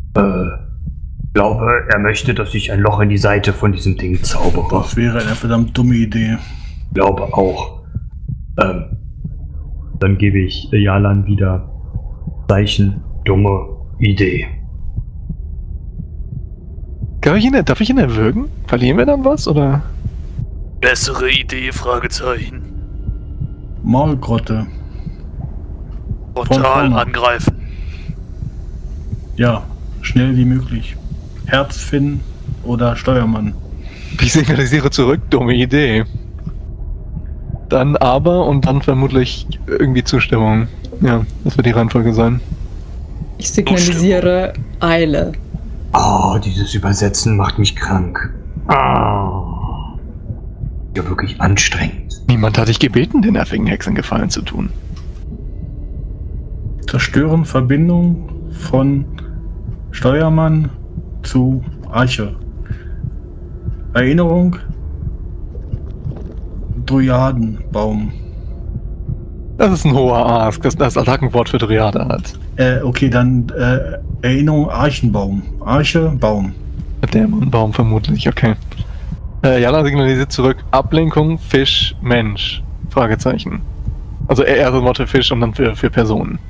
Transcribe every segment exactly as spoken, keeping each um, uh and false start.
Äh, glaube, er möchte, dass ich ein Loch in die Seite von diesem Ding zaubere. Das wäre eine verdammt dumme Idee. Glaube auch. Ähm, dann gebe ich Jalan wieder Zeichen, dumme Idee. Darf ich ihn, darf ich ihn erwürgen? Verlieren wir dann was, oder? Bessere Idee, Fragezeichen. Maulgrotte. Frontal angreifen. Ja, schnell wie möglich. Herzfinn oder Steuermann. Ich signalisiere zurück, dumme Idee. Dann aber und dann vermutlich irgendwie Zustimmung. Ja, das wird die Reihenfolge sein. Ich signalisiere Eile. Oh, dieses Übersetzen macht mich krank. Oh. Ja, wirklich anstrengend. Niemand hat dich gebeten, den nervigen Hexen Gefallen zu tun. Zerstören Verbindung von Steuermann zu Arche. Erinnerung. Dryadenbaum. Das ist ein hoher Ask, das das Attackenwort für Dryade hat. Äh, okay, dann äh, Erinnerung Archenbaum. Arche, Baum. Dämonenbaum vermutlich, okay. Äh, Jala signalisiert zurück, Ablenkung, Fisch, Mensch. Fragezeichen. Also eher das Wort für Fisch und dann für, für Personen.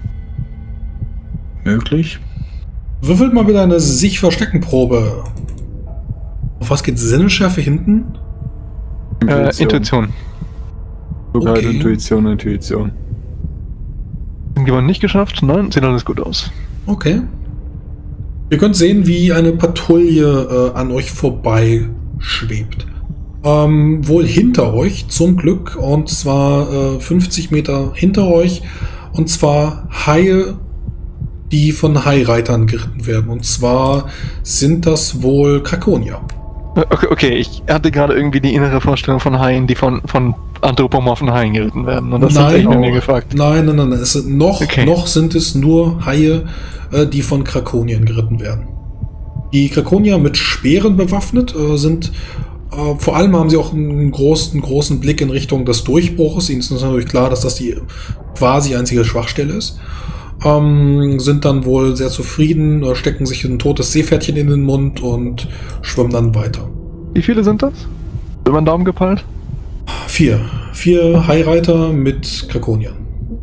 Möglich. Würfelt mal bitte eine Sich-Verstecken-Probe. Auf was geht Sinnesschärfe hinten? Intuition. Äh, Intuition. Sogar Okay. Intuition, Intuition. Haben jemand nicht geschafft? Nein, sieht alles gut aus. Okay. Ihr könnt sehen, wie eine Patrouille äh, an euch vorbei schwebt. Ähm, wohl hinter euch, zum Glück, und zwar äh, fünfzig Meter hinter euch, und zwar Haie, die von Haireitern geritten werden. Und zwar sind das wohl Krakonier. Okay, okay, ich hatte gerade irgendwie die innere Vorstellung von Haien, die von, von anthropomorphen Haien geritten werden. Und das hat echt mit mir gefragt. Nein, nein, nein, nein. Es sind noch, Okay. noch sind es nur Haie, äh, die von Krakoniern geritten werden. Die Krakonier mit Speeren bewaffnet äh, sind, äh, vor allem haben sie auch einen großen, großen Blick in Richtung des Durchbruches. Ihnen ist natürlich klar, dass das die quasi einzige Schwachstelle ist. Ähm, sind dann wohl sehr zufrieden, äh, stecken sich ein totes Seepferdchen in den Mund und schwimmen dann weiter. Wie viele sind das? Über den Daumen gepeilt? Vier. Vier Haireiter mit Krakoniern.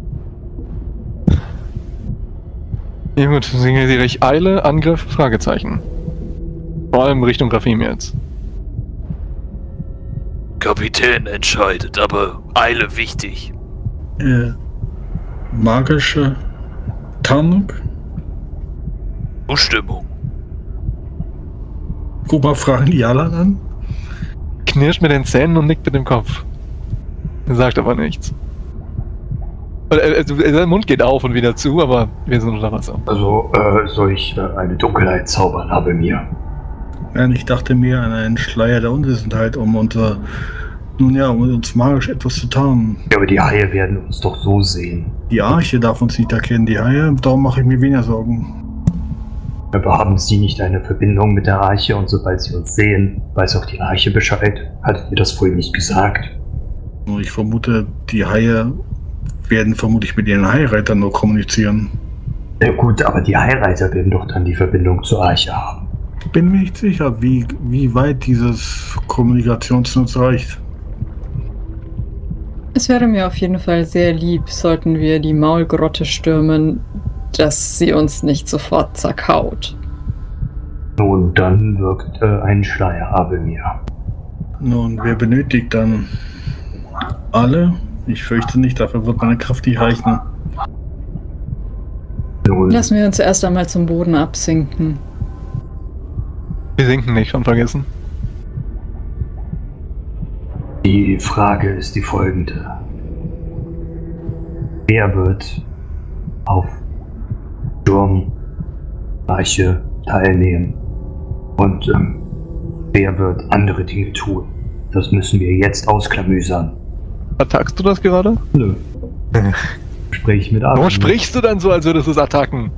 Ja gut, signalisiere ich Eile, Angriff, Fragezeichen. Vor allem Richtung Rafim jetzt. Kapitän entscheidet, aber Eile wichtig. Äh, magische Tarnung. Zustimmung. Guck mal, fragen die Jalan an. Knirscht mit den Zähnen und nickt mit dem Kopf. Er sagt aber nichts. Also, sein Mund geht auf und wieder zu, aber wir sind unter Wasser. Also, äh, soll ich äh, eine Dunkelheit zaubern, habe mir. Nein, ich dachte mir an einen Schleier der Unwissenheit, um unser, nun ja, um uns magisch etwas zu tarnen. Ja, aber die Haie werden uns doch so sehen. Die Arche darf uns nicht erkennen, die Haie, darum mache ich mir weniger Sorgen. Aber haben Sie nicht eine Verbindung mit der Arche und sobald Sie uns sehen, weiß auch die Arche Bescheid? Hattet ihr das vorhin nicht gesagt? Nur ich vermute, die Haie werden vermutlich mit ihren Haireitern nur kommunizieren. Ja gut, aber die Haireiter werden doch dann die Verbindung zur Arche haben. Bin mir nicht sicher, wie, wie weit dieses Kommunikationsnetz reicht. Es wäre mir auf jeden Fall sehr lieb, sollten wir die Maulgrotte stürmen, dass sie uns nicht sofort zerkaut. Nun, dann wirkt äh, ein Schleier aber mir. Nun, wer benötigt dann alle? Ich fürchte nicht, dafür wird meine Kraft nicht reichen. Nun, Lassen wir uns erst einmal zum Boden absinken. Wir sinken nicht, schon vergessen. die Frage ist die folgende. Wer wird auf Sturm Arche teilnehmen? Und ähm, wer wird andere Dinge tun? Das müssen wir jetzt ausklamüsern. Attackst du das gerade? Nö. Sprich mit ab. Warum sprichst du dann so, als würdest du es attacken?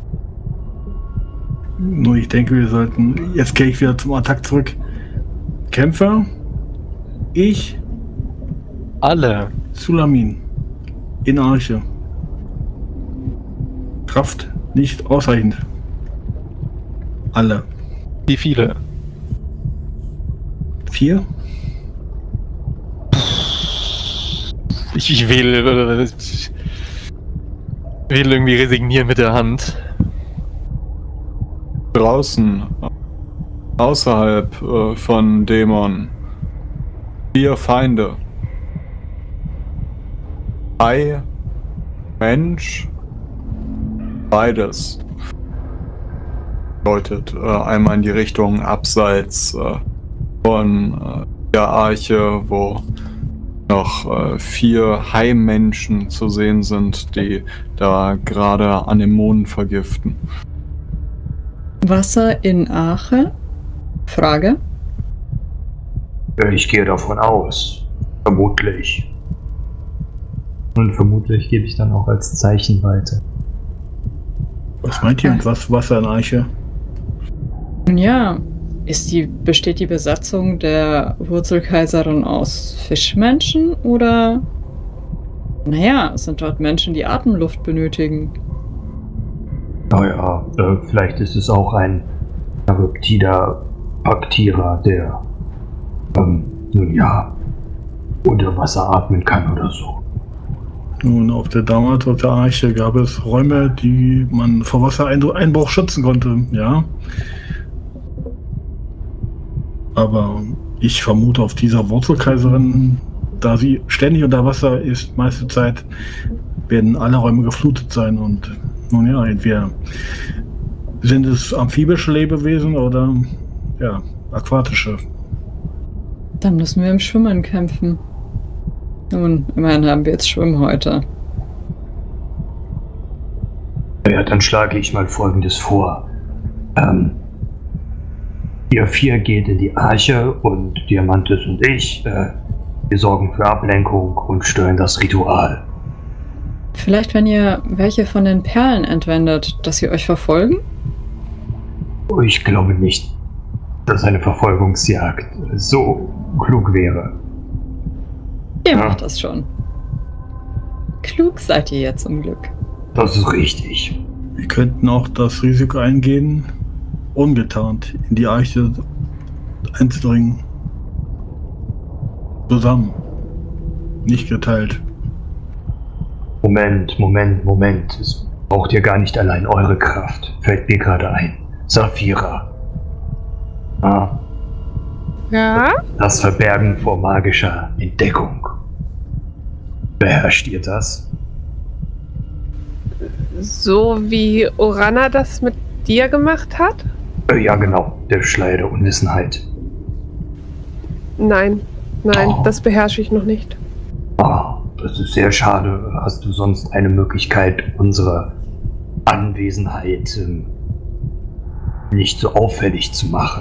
Nur ich denke, wir sollten... Jetzt gehe ich wieder zum Attack zurück. Kämpfer. Ich. Alle. Sulamin. In Arche. Kraft nicht ausreichend. Alle. Wie viele? Vier? Ich, ich wähle, ich wähle irgendwie resignieren mit der Hand. Draußen, außerhalb äh, von Dämon, vier Feinde. Hai, Mensch, beides. Deutet äh, einmal in die Richtung abseits äh, von äh, der Arche, wo noch äh, vier Hai-Menschen zu sehen sind, die da gerade Anemonen vergiften. Wasser in Ache? Frage. Ich gehe davon aus. Vermutlich. Und vermutlich gebe ich dann auch als Zeichen weiter. Was meint ihr mit was Wasser in Eiche? Nun ja, ist die, besteht die Besatzung der Wurzelkaiserin aus Fischmenschen oder... Naja, es sind dort Menschen, die Atemluft benötigen. Naja, äh, vielleicht ist es auch ein Charybdida Paktierer, der, ähm, nun ja, unter Wasser atmen kann oder so. Nun, auf der damals auf der Arche gab es Räume, die man vor Wassereinbruch schützen konnte, ja. Aber ich vermute auf dieser Wurzelkaiserin, da sie ständig unter Wasser ist, meiste Zeit, werden alle Räume geflutet sein und nun ja, entweder sind es amphibische Lebewesen oder ja, aquatische. Dann müssen wir im Schwimmen kämpfen. Nun, immerhin haben wir jetzt Schwimmen heute. Ja, dann schlage ich mal Folgendes vor. Ähm, ihr vier geht in die Arche und Diamantis und ich, äh, wir sorgen für Ablenkung und stören das Ritual. Vielleicht, wenn ihr welche von den Perlen entwendet, dass sie euch verfolgen? Ich glaube nicht, dass eine Verfolgungsjagd so klug wäre. Ihr Ja. macht das schon. Klug seid ihr jetzt zum Glück. Das ist richtig. Wir könnten auch das Risiko eingehen, ungetarnt in die Arche einzudringen. Zusammen. Nicht geteilt. Moment, Moment, Moment. Es braucht ihr gar nicht allein eure Kraft. Fällt mir gerade ein. Saphira. Ah, Ja? das Verbergen vor magischer Entdeckung. Beherrscht ihr das? So wie Orana das mit dir gemacht hat? Äh, ja, genau. Der Schleier der Unwissenheit. Nein, nein, Oh. das beherrsche ich noch nicht. Ah, das ist sehr schade. Hast du sonst eine Möglichkeit, unsere Anwesenheit ähm, nicht so auffällig zu machen?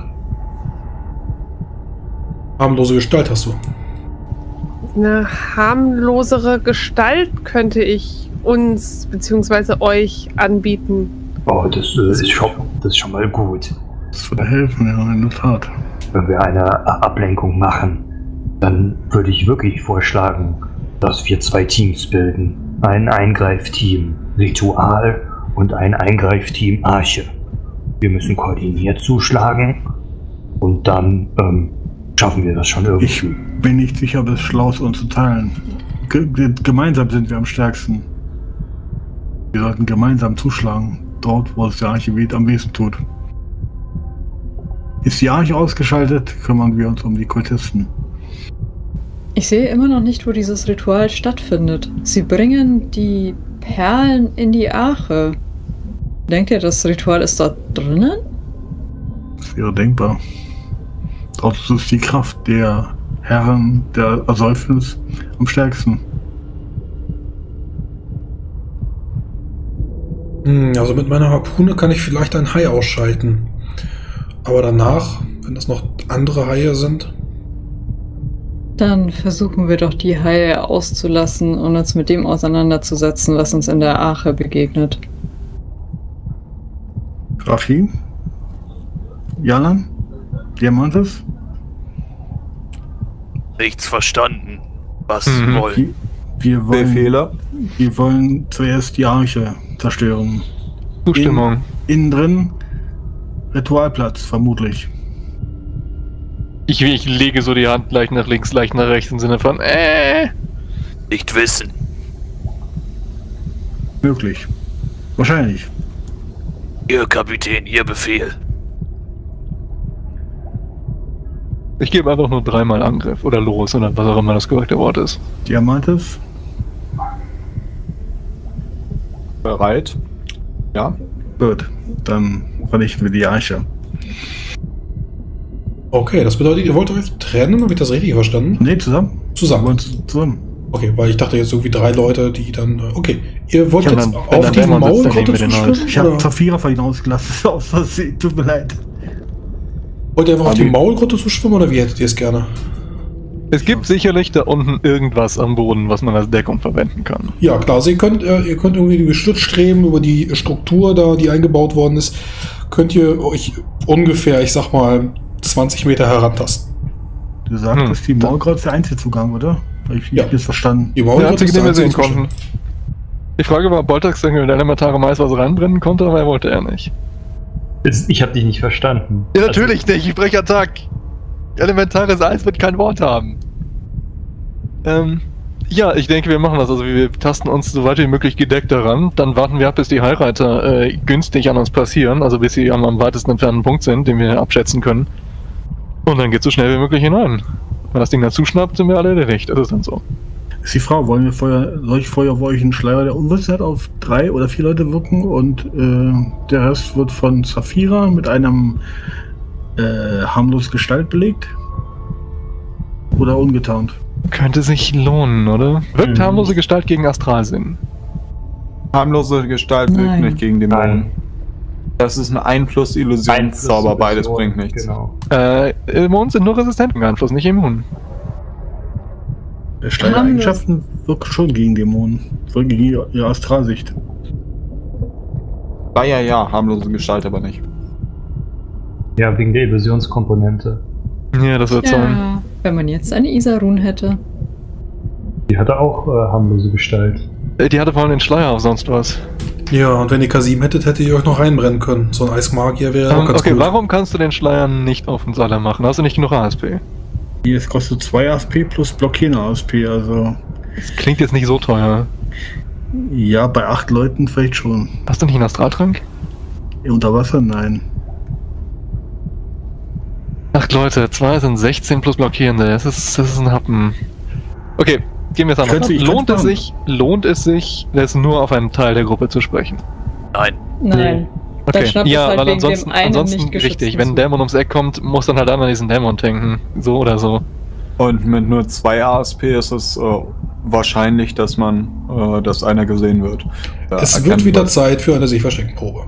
Harmlose Gestalt hast du. Eine harmlosere Gestalt könnte ich uns bzw. euch anbieten. Oh, das, äh, ist schon, das ist schon mal gut. Das würde helfen, ja, in der Tat. Wenn wir eine A- Ablenkung machen, dann würde ich wirklich vorschlagen, dass wir zwei Teams bilden. Ein Eingreifteam Ritual und ein Eingreifteam Arche. Wir müssen koordiniert zuschlagen und dann ähm, schaffen wir das schon Ich irgendwie. bin nicht sicher, ob es schlau ist, uns zu teilen. Ge ge gemeinsam sind wir am stärksten. Wir sollten gemeinsam zuschlagen, dort, wo es der Arche weht, am wenigsten tut. Ist die Arche ausgeschaltet, kümmern wir uns um die Kultisten. Ich sehe immer noch nicht, wo dieses Ritual stattfindet. Sie bringen die Perlen in die Arche. Denkt ihr, das Ritual ist dort drinnen? Das wäre denkbar. Dort ist die Kraft der Herren der Ersäufnis am stärksten. Hm, also mit meiner Harpune kann ich vielleicht ein Hai ausschalten. Aber danach, wenn das noch andere Haie sind, Dann versuchen wir doch die Haie auszulassen und uns mit dem auseinanderzusetzen, was uns in der Arche begegnet. Rafi? Jalan? Diamantis? Nichts verstanden. Was Mhm. wollen? Wir wollen, Befehler. wir wollen zuerst die Arche zerstören. Zustimmung. Innen drin Ritualplatz, vermutlich. Ich, ich lege so die Hand leicht nach links, leicht nach rechts im Sinne von äh. Nicht wissen. Möglich. Wahrscheinlich. Ihr Kapitän, Ihr Befehl. Ich gebe einfach nur dreimal Angriff oder los oder was auch immer das korrekte Wort ist. Diamantes. Bereit? Ja. Gut. Dann vernichten wir die Arche. Okay, das bedeutet, ihr wollt euch trennen, habe ich das richtig verstanden? Nee, zusammen. Zusammen. Wir wollen z- zusammen. Okay, weil ich dachte jetzt irgendwie drei Leute, die dann. äh, Okay, ihr wollt Ja, jetzt dann- wenn auf dann die Dämon sitzt, dann Maulgrotte nehmen wir den zuschwimmen? halt. Ich habe oder Zafira vorhin ausgelassen. Aus Versehen. Tut mir leid. wollt ihr einfach auf die Abi. Maulgrotte zuschwimmen oder wie hättet ihr es gerne? Es gibt sicherlich da unten irgendwas am Boden, was man als Deckung verwenden kann. Ja, klar, also ihr könnt, äh, ihr könnt irgendwie über Stützstreben, über die Struktur da, die eingebaut worden ist, könnt ihr euch ungefähr, ich sag mal, zwanzig Meter herantasten. Du sagst, Hm. dass die Maulgrotze der Einzelzugang, oder? Hab ich Ja. nicht bis verstanden. Die Der Maulgrotte einzige, ist den wir einzige sehen konnten. Zuschwimmen. Die Frage war, ob Boltax irgendwie mit elementare Mais was reinbrennen konnte, aber er wollte er nicht. Ist- Ich habe dich nicht verstanden. Ja, natürlich nicht, ich breche Attack. Elementares Eis wird kein Wort haben. Ähm, ja, ich denke, wir machen das. Also wir tasten uns so weit wie möglich gedeckt daran. Dann warten wir ab, bis die Heilreiter äh, günstig an uns passieren. Also bis sie am, am weitesten entfernten Punkt sind, den wir abschätzen können. Und dann geht so schnell wie möglich hinein. Wenn das Ding dann zuschnappt, sind wir alle erledigt. Das ist dann so. Ist die Frage, wollen wir vorher, soll ich vorher wo ich einen Schleier der Unwissenheit auf drei oder vier Leute wirken und äh, der Rest wird von Zafira mit einem äh, harmlos Gestalt belegt? Oder ungetarnt? Könnte sich lohnen, oder? Wirkt Mhm. harmlose Gestalt gegen Astralsinn. Harmlose Gestalt wirkt Nein. nicht gegen Dämonen. Nein. Das ist ein Einfluss-Illusionszauber, beides bringt nichts. Genau. Äh, Dämonen sind nur resistent gegen Einfluss, nicht immun. Der Schleier Harmlos. Eigenschaften wirkt schon gegen Dämonen. Wirkt gegen ihre ihre Astralsicht. Ja, ja, ja, harmlose Gestalt aber nicht. Ja, wegen der Illusionskomponente. Ja, das wird sein. Ja, wenn man jetzt eine Isarun hätte. Die hatte auch äh, harmlose Gestalt. Äh, Die hatte vor allem den Schleier auf sonst was. Ja, und wenn ihr Kasim hättet, hättet ihr euch noch reinbrennen können. So ein Eismagier wäre auch Ähm, ganz okay, gut. warum kannst du den Schleier nicht auf uns alle machen? Hast du nicht genug A S P? Hier, es kostet zwei A S P plus blockierende A S P, also Das klingt jetzt nicht so teuer. ja, bei acht Leuten vielleicht schon. Hast du nicht einen Astraltrank? Unter Wasser? Nein. Acht Leute, zwei sind sechzehn plus Blockierende. Das ist, das ist ein Happen. Okay, gehen wir es Könnte an. ich- Lohnt es könnte sich, lohnt es sich, das nur auf einen Teil der Gruppe zu sprechen? Nein. Nein. Dann Okay, schnappt es ja, halt weil wegen ansonsten, dem einen ansonsten nicht geschützten richtig, wenn ein Zug. Dämon ums Eck kommt, muss dann halt einer diesen Dämon tanken. So oder so. Und mit nur zwei A S P ist es äh, wahrscheinlich, dass man, äh, dass einer gesehen wird. Äh, Es erkennen wird wieder wird. Zeit für eine sich verstecken Probe.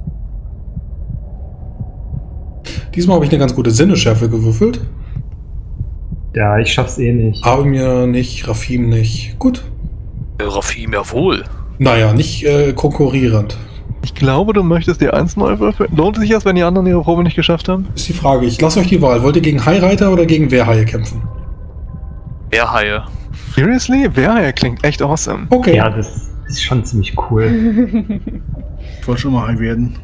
Diesmal habe ich eine ganz gute Sinneschärfe gewürfelt. Ja, ich schaff's eh nicht. Habe mir nicht, Rafim nicht. Gut. Rafim ja wohl. Naja, nicht äh, konkurrierend. Ich glaube, du möchtest dir eins neu würfeln. Lohnt es sich das, wenn die anderen ihre Probe nicht geschafft haben? Ist die Frage. Ich lasse euch die Wahl. Wollt ihr gegen Haireiter oder gegen Wehrhaie kämpfen? Wehrhaie. Seriously? Wer klingt echt awesome. Okay. Ja, das ist schon ziemlich cool. Ich wollte schon mal high werden.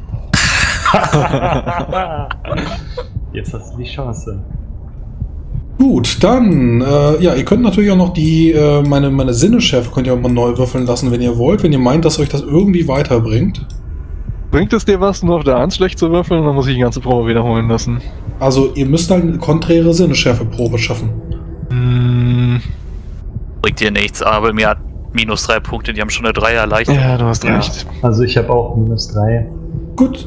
Jetzt hast du die Chance. Gut, dann, äh, ja, ihr könnt natürlich auch noch die, äh, meine, meine Sinneschärfe könnt ihr auch mal neu würfeln lassen, wenn ihr wollt, wenn ihr meint, dass euch das irgendwie weiterbringt. Bringt es dir was, nur auf der eins schlecht zu würfeln, dann muss ich die ganze Probe wiederholen lassen. Also, ihr müsst halt eine konträre Sinneschärfe-Probe schaffen. Hm, Bringt dir nichts, aber mir hat minus drei Punkte, die haben schon eine Dreier leicht. ja, du hast Ja. recht. Also ich habe auch minus drei. Gut.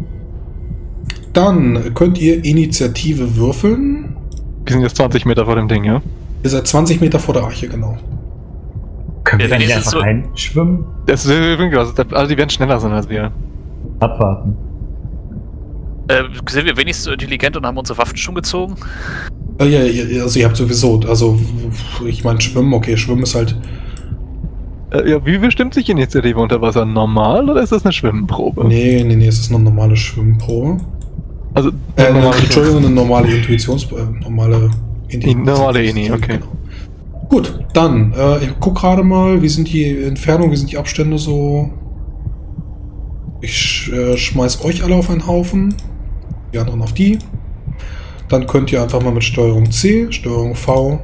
Dann könnt ihr Initiative würfeln. Wir sind jetzt zwanzig Meter vor dem Ding, ja? Ihr seid zwanzig Meter vor der Arche, genau. Können Ja, wir dann dann hier ist es einfach so- reinschwimmen? Das ist, also die werden schneller sein als wir. Abwarten. Äh, sind wir wenigstens so intelligent und haben unsere Waffen schon gezogen? Äh, ja, ja, also ihr habt sowieso, also ich meine Schwimmen, okay, Schwimmen ist halt, Äh, ja, wie bestimmt sich Initiative unter Wasser? Normal oder ist das eine Schwimmprobe? nee, nee, nee, es ist eine normale Schwimmprobe. Also, Äh, eine, normale- Entschuldigung, eine normale Intuitions... Äh, normale... Die normale Ini, okay. Genau. Gut, dann, äh, ich guck gerade mal, wie sind die Entfernungen, wie sind die Abstände so... Ich sch, äh, schmeiß euch alle auf einen Haufen. die anderen auf die. Dann könnt ihr einfach mal mit Steuerung C, Steuerung V.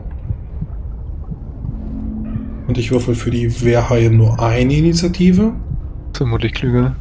Und ich würfel für die Wehrhaie nur eine Initiative. Vermutlich klüger.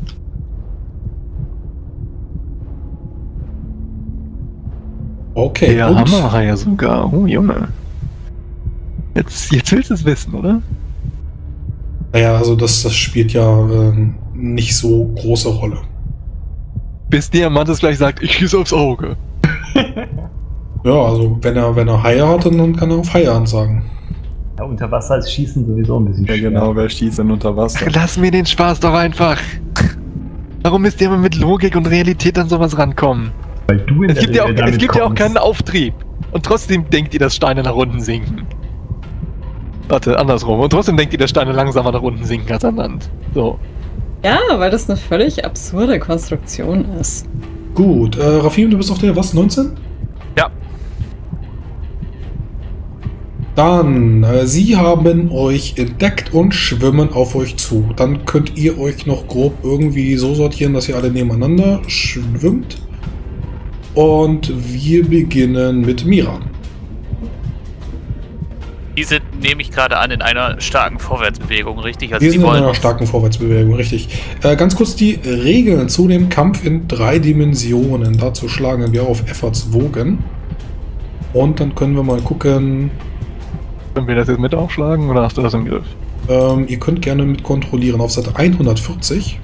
Okay, Der und Hammerhaie sogar. Oh, Junge. Jetzt, jetzt willst du es wissen, oder? naja, also das, das spielt ja ähm, nicht so große Rolle. Bis Diamantes gleich sagt, ich schieße aufs Auge. Ja, also wenn er, wenn er Haie hat, dann kann er auf Haie ansagen. Ja, unter Wasser ist Schießen sowieso ein bisschen Ja, schwer. genau, wer schießt denn unter Wasser? Ach, lass mir den Spaß doch einfach. Warum müsst ihr immer mit Logik und Realität an sowas rankommen? Weil du in Es der gibt ja auch, Regel es damit gibt ja auch kommst. keinen Auftrieb. Und trotzdem denkt ihr, dass Steine nach unten sinken. Warte, andersrum. Und trotzdem denkt ihr, dass Steine langsamer nach unten sinken als an Land. So. Ja, weil das eine völlig absurde Konstruktion ist. Gut, äh, Rafim, du bist auf der was, neunzehn? Ja. Dann, äh, sie haben euch entdeckt und schwimmen auf euch zu. Dann könnt ihr euch noch grob irgendwie so sortieren, dass ihr alle nebeneinander schwimmt. Und wir beginnen mit Mira. Die sind, nehme ich gerade an, in einer starken Vorwärtsbewegung, richtig? Also Wir die sind in wollen einer starken Vorwärtsbewegung, richtig. Äh, ganz kurz die Regeln zu dem Kampf in drei Dimensionen. Dazu schlagen wir auf Efforts Wogen. Und dann können wir mal gucken. Können wir das jetzt mit aufschlagen oder hast du das im Griff? Ähm, ihr könnt gerne mit kontrollieren auf Seite hundertvierzig.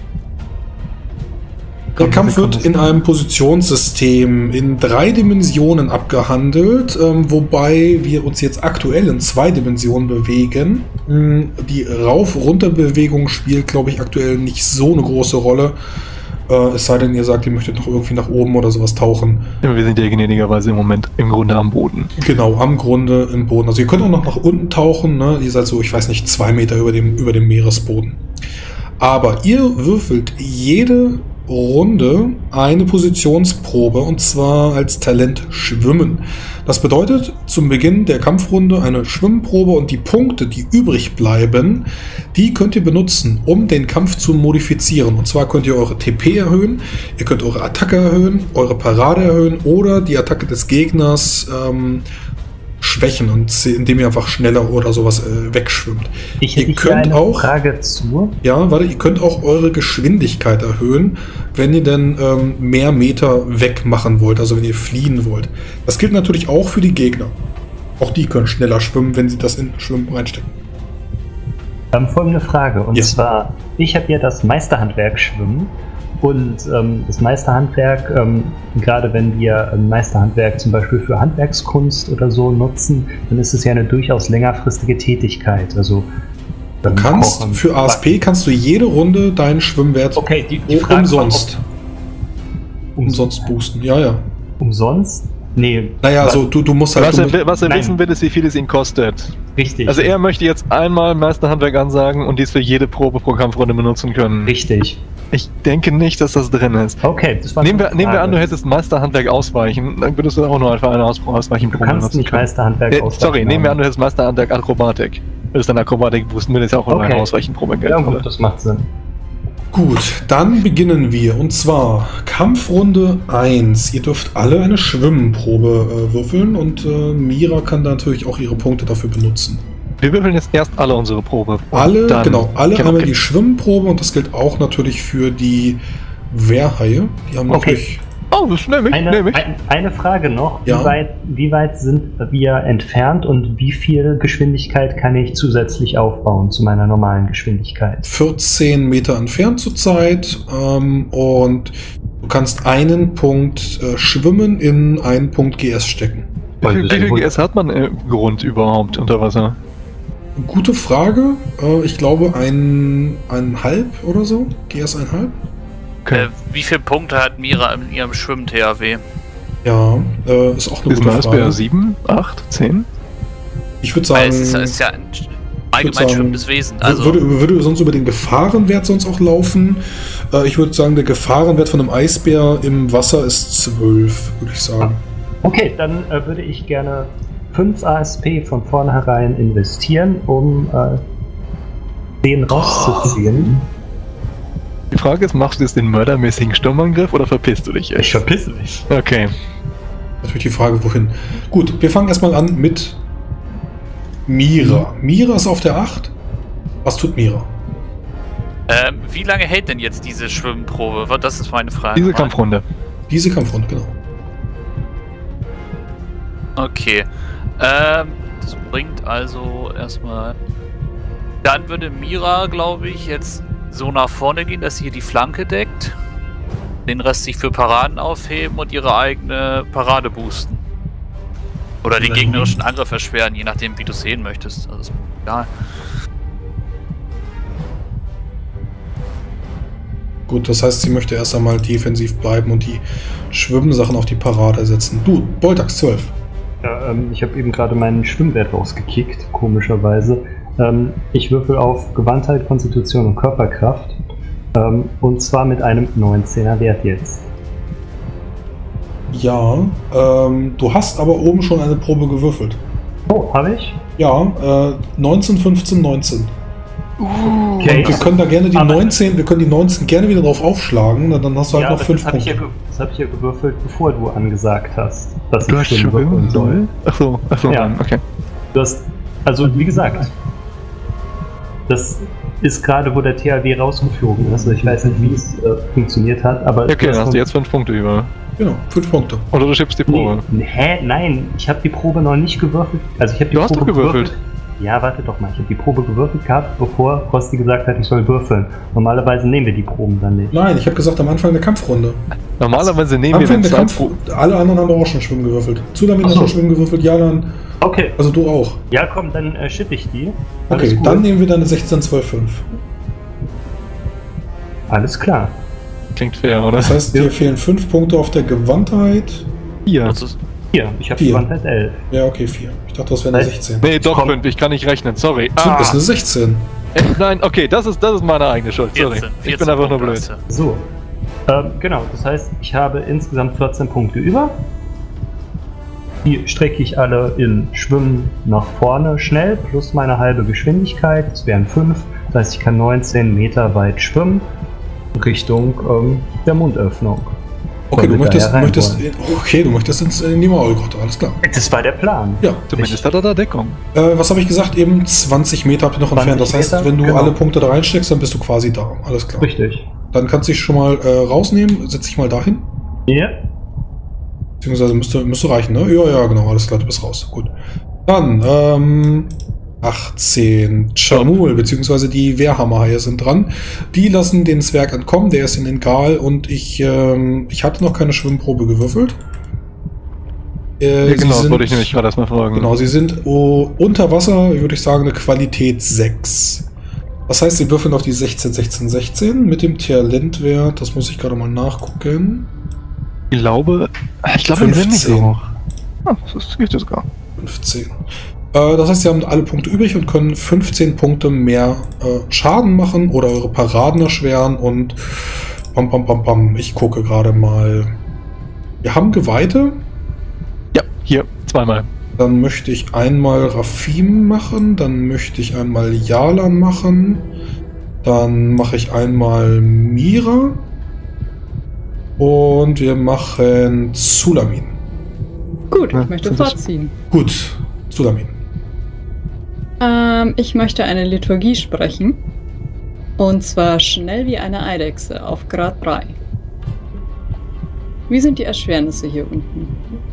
Der Kampf wird in einem Positionssystem in drei Dimensionen abgehandelt, ähm, wobei wir uns jetzt aktuell in zwei Dimensionen bewegen. Ähm, die Rauf-Runter-Bewegung spielt, glaube ich, aktuell nicht so eine große Rolle. Äh, es sei denn, ihr sagt, ihr möchtet noch irgendwie nach oben oder sowas tauchen. Ja, wir sind ja gnädigerweise im Moment im Grunde am Boden. Genau, am Grunde im Boden. Also ihr könnt auch noch nach unten tauchen. Ne? Ihr seid so, ich weiß nicht, zwei Meter über dem, über dem Meeresboden. Aber ihr würfelt jede Runde eine Positionsprobe, und zwar als Talent Schwimmen. Das bedeutet zum Beginn der Kampfrunde eine Schwimmprobe, und die Punkte, die übrig bleiben, die könnt ihr benutzen, um den Kampf zu modifizieren. Und zwar könnt ihr eure T P erhöhen, ihr könnt eure Attacke erhöhen, eure Parade erhöhen oder die Attacke des Gegners ähm, schwächen, und indem ihr einfach schneller oder sowas äh, wegschwimmt. Ich hätte Ihr hier könnt eine auch- Frage zu. Ja, warte, ihr könnt auch eure Geschwindigkeit erhöhen, wenn ihr denn ähm, mehr Meter wegmachen wollt, also wenn ihr fliehen wollt. Das gilt natürlich auch für die Gegner. Auch die können schneller schwimmen, wenn sie das in Schwimmen reinstecken. Wir haben folgende Frage, und Ja. zwar, ich habe ja das Meisterhandwerk Schwimmen, und ähm, das Meisterhandwerk, ähm, gerade wenn wir ein Meisterhandwerk zum Beispiel für Handwerkskunst oder so nutzen, dann ist es ja eine durchaus längerfristige Tätigkeit. Also Du ähm, kannst kochen, für A S P kannst du jede Runde deinen Schwimmwert Okay, die, die Frage umsonst, war, ob- umsonst boosten. Ja, ja. Umsonst? Nee. Naja, was- also du, du musst halt... Was du er, musst- will- was er Nein. wissen will, ist, wie viel es ihn kostet. Richtig. Also er möchte jetzt einmal Meisterhandwerk ansagen und dies für jede Probe pro Kampfrunde benutzen können. Richtig. Ich denke nicht, dass das drin ist. Okay, das war Nehmen wir, eine nehmen wir an, du Frage. hättest Meisterhandwerk ausweichen, dann würdest du auch nur einfach eine Aus- Ausweichenprobe Du kannst benutzen nicht können. Meisterhandwerk Äh, ausweichen sorry, nehmen wir an, haben. du hättest Meisterhandwerk Akrobatik. Würdest dann Akrobatik boosten, würde es ja auch nur Okay. eine Ausweichenprobe gelten. Ja, oder? gut, das macht Sinn. Gut, dann beginnen wir. Und zwar Kampfrunde eins. Ihr dürft alle eine Schwimmprobe äh, würfeln, und äh, Mira kann da natürlich auch ihre Punkte dafür benutzen. Wir würfeln jetzt erst alle unsere Probe. und Alle, dann- genau, alle genau, einmal okay. die Schwimmprobe, und das gilt auch natürlich für die Wehrhaie. Die haben Okay. natürlich... Oh, das nehme ich, Eine, nehme ich. ein, eine Frage noch. Ja. Wie, weit, wie weit sind wir entfernt und wie viel Geschwindigkeit kann ich zusätzlich aufbauen zu meiner normalen Geschwindigkeit? vierzehn Meter entfernt zurzeit, ähm, und du kannst einen Punkt äh, Schwimmen in einen Punkt G S stecken. Wie viel, Weil das wie viel wohl- G S hat man im Grund überhaupt unter Wasser? Gute Frage. Äh, ich glaube ein, eineinhalb oder so. G S eineinhalb. Okay. Äh, wie viele Punkte hat Mira in ihrem Schwimmen-T H W? Ja, äh, ist auch eine Ist ein gute Eisbär Frage. sieben, acht, zehn? Ich würde Weil sagen, es ist, es ist ja ein allgemein sagen, schwimmendes Wesen. wür- Also, würde, würde sonst über den Gefahrenwert sonst auch laufen. Äh, ich würde sagen, der Gefahrenwert von einem Eisbär im Wasser ist zwölf, würde ich sagen. Okay, dann äh, würde ich gerne fünf A S P von vornherein investieren, um äh, den rauszuziehen. Die Frage ist, machst du jetzt den mördermäßigen Sturmangriff oder verpisst du dich jetzt? Ich verpisse mich. Okay. Natürlich die Frage, wohin. Gut, wir fangen erstmal an mit Mira. Mira ist auf der acht. Was tut Mira? Ähm, wie lange hält denn jetzt diese Schwimmprobe? Das ist meine Frage. Diese Kampfrunde. Diese Kampfrunde, genau. Okay. Ähm, das bringt also erstmal... Dann würde Mira, glaube ich, jetzt so nach vorne gehen, dass sie hier die Flanke deckt. Den Rest sich für Paraden aufheben und ihre eigene Parade boosten. Oder den gegnerischen Angriff erschweren, je nachdem, wie du es sehen möchtest. Also ist egal. Gut, das heißt, sie möchte erst einmal defensiv bleiben und die Schwimmsachen auf die Parade setzen. Du, Boltax zwölf. Ja, ähm, ich habe eben gerade meinen Schwimmwert rausgekickt, komischerweise. Ähm, ich würfel auf Gewandtheit, Konstitution und Körperkraft. Ähm, und zwar mit einem neunzehner Wert jetzt. Ja, ähm, du hast aber oben schon eine Probe gewürfelt. Oh, habe ich? Ja, äh, neunzehn, fünfzehn, neunzehn. Okay. Und wir können da gerne die Aber- neunzehn, wir können die neunzehn gerne wieder drauf aufschlagen, na, dann hast du halt Ja, noch aber fünf das habe ich, ja Punkte. ge- das hab ich ja gewürfelt, bevor du angesagt hast, dass Du ich hast schwimmen würfeln schwimmen soll. soll? Achso, achso, Ja. nein, okay. Du hast, also wie gesagt, das ist gerade, wo der T H W rausgeflogen ist. Ich weiß nicht, wie es äh, funktioniert hat, aber... Okay, dann hast du von- jetzt fünf Punkte über. Genau, fünf Punkte. Oder du schiebst die Probe. Nee, hä? Nein, ich habe die Probe noch nicht gewürfelt. Also ich habe die Du hast Probe doch gewürfelt. Ja, warte doch mal. Ich habe die Probe gewürfelt gehabt, bevor Rosti gesagt hat, ich soll würfeln. Normalerweise nehmen wir die Proben dann nicht. Nein, ich habe gesagt am Anfang der Kampfrunde. Normalerweise nehmen wir Anfang den der Kampf, Zeitpunkt. alle anderen haben auch schon Schwimmen gewürfelt. Zulamin Ach hat so. schon Schwimmen gewürfelt, Jalan, Okay, also du auch. ja komm, dann äh, schippe ich die. Alles Okay, gut. dann nehmen wir deine sechzehn, zwölf, fünf. Alles klar. Klingt fair, oder? Das heißt, dir fehlen fünf Punkte auf der Gewandtheit. Hier. Das ist, Hier, ich habe Vier. Gewandtheit elf. Ja, okay, vier. Ich dachte, das wäre eine Nein. sechzehn. Nee, doch Komm. fünf, ich kann nicht rechnen, sorry. Das Ah, ist eine sechzehn. äh, nein, okay, das ist, das ist meine eigene Schuld, sorry. vierzehn, Ich bin vierzehn einfach nur Punkte blöd. hast So. Ähm, genau, das heißt, ich habe insgesamt vierzehn Punkte über. Die strecke ich alle in Schwimmen nach vorne schnell, plus meine halbe Geschwindigkeit. Das wären fünf. Das heißt, ich kann neunzehn Meter weit schwimmen Richtung ähm, der Mundöffnung. Okay, du Weil wir möchtest, daher rein möchtest, wollen. okay, du möchtest ins, in die Maulgrotte, alles klar. Das war der Plan. Ja. Zumindest hat er da Deckung. Äh, was habe ich gesagt? Eben zwanzig Meter habt ihr noch entfernt. Das heißt, Meter? wenn du Genau. alle Punkte da reinsteckst, dann bist du quasi da. Alles klar. Richtig. Dann kannst du dich schon mal äh, rausnehmen. Setz dich mal dahin. Ja. Beziehungsweise müsste, müsste reichen, ne? Ja, ja, genau, alles klar, du bist raus. Gut. Dann, ähm, achtzehn. Chamul, beziehungsweise die Wehrhammerhaie sind dran. Die lassen den Zwerg entkommen, der ist in den Gal und ich, ähm, ich hatte noch keine Schwimmprobe gewürfelt. Äh, Ja, sie genau, das sind- wollte ich nämlich gerade erstmal fragen. Genau, sie sind oh, unter Wasser, würde ich sagen, eine Qualität sechs. Das heißt, sie würfeln auf die sechzehn, sechzehn, sechzehn mit dem Talentwert, das muss ich gerade mal nachgucken. Ich glaube, ich glaube, die sind nicht so fünfzehn. hoch. Ah, das ist richtig sogar. fünfzehn. Äh, das heißt, sie haben alle Punkte übrig und können fünfzehn Punkte mehr äh, Schaden machen oder eure Paraden erschweren und pam, pam, pam, pam. Ich gucke gerade mal. Wir haben Geweihte. Ja, hier, zweimal. Dann möchte ich einmal Rafim machen, dann möchte ich einmal Yalan machen, dann mache ich einmal Mira und wir machen Zulamin. Gut, Ja, ich möchte sind das- vorziehen. Gut, Zulamin. Ähm, ich möchte eine Liturgie sprechen. Und zwar schnell wie eine Eidechse auf Grad drei. Wie sind die Erschwernisse hier unten?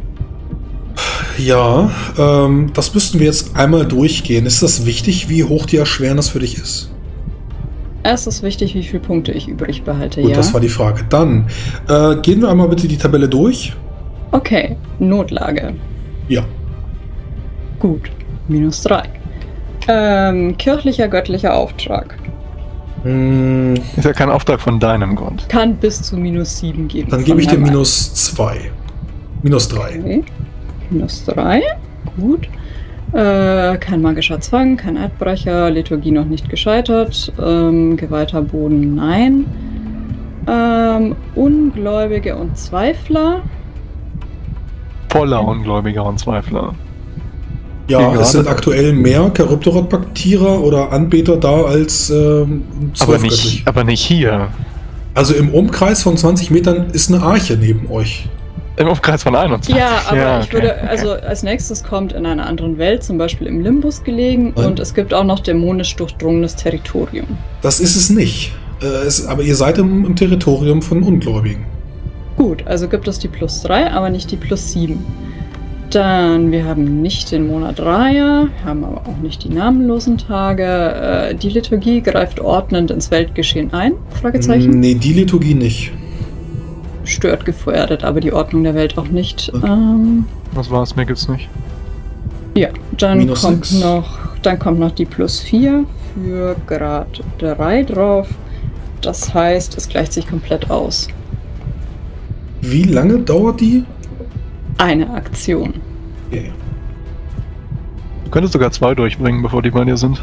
Ja, ähm, das müssten wir jetzt einmal durchgehen. Ist das wichtig, wie hoch die Erschwernis für dich ist? Es ist wichtig, wie viele Punkte ich übrig behalte, Gut, ja. das war die Frage. Dann äh, gehen wir einmal bitte die Tabelle durch. Okay, Notlage. Ja. Gut, minus drei. Ähm, kirchlicher göttlicher Auftrag. Mm, Ist ja kein Auftrag von deinem Grund. Kann bis zu minus sieben geben. dann von gebe ich dir meinem minus zwei. Minus drei. Okay. Minus drei. Gut. Äh, kein magischer Zwang, kein Eidbrecher, Liturgie noch nicht gescheitert, ähm, geweihter Boden, nein. Ähm, Ungläubige und Zweifler. Voller Ungläubiger und Zweifler. Ja, Wie es gerade- sind aktuell mehr Charybdorot-Baktierer oder Anbeter da als ähm, Aber zwölfgöttlich. nicht, aber nicht hier. Also im Umkreis von zwanzig Metern ist eine Arche neben euch. Im Umkreis von einundzwanzig. Ja, aber Ja, ich okay. würde, also als nächstes kommt in einer anderen Welt, zum Beispiel im Limbus gelegen, Nein. und es gibt auch noch dämonisch durchdrungenes Territorium. Das ist es nicht. Äh, es, aber ihr seid im, im Territorium von Ungläubigen. Gut, also gibt es die plus drei, aber nicht die plus sieben. Dann, wir haben nicht den Monat Raya, haben aber auch nicht die namenlosen Tage. Äh, die Liturgie greift ordnend ins Weltgeschehen ein? Fragezeichen. Nee, die Liturgie nicht. Stört gefährdet, aber die Ordnung der Welt auch nicht. Ja. Ähm, Was war es? Mir gibt's nicht. ja, dann Minus kommt sechs. noch, dann kommt noch die plus vier für Grad drei drauf. Das heißt, es gleicht sich komplett aus. Wie lange dauert die? Eine Aktion. Okay. Du könntest sogar zwei durchbringen, bevor die bei dir sind.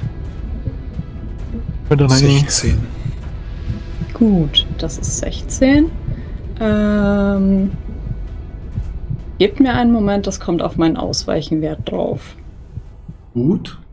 Mit deiner E. sechzehn. Gut, das ist sechzehn. Ähm, gebt mir einen Moment, das kommt auf meinen Ausweichenwert drauf. Gut.